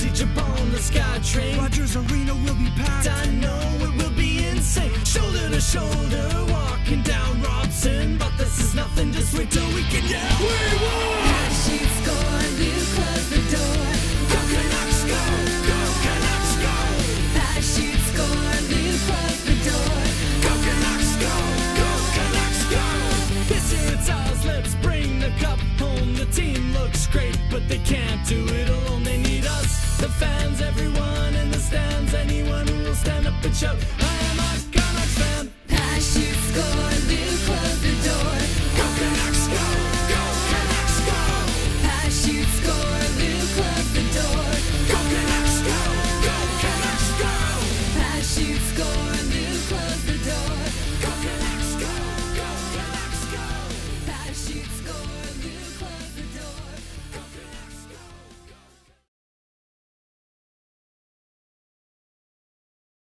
Easy jump on the sky train. Rogers Arena will be packed. I know it will be insane. Shoulder to shoulder, walking down Robson. But this is nothing, just wait till we can yell. We won! Parachute score, Luke close the door. Go Canucks, go! Go Canucks, go! Parachute score, Luke close the door. Go Canucks, go! Go Canucks, go! This year it's ours, let's bring the cup home. The team looks great, but they can't do it alone. They need us, the fans, everyone in the stands, anyone who will stand up and shout.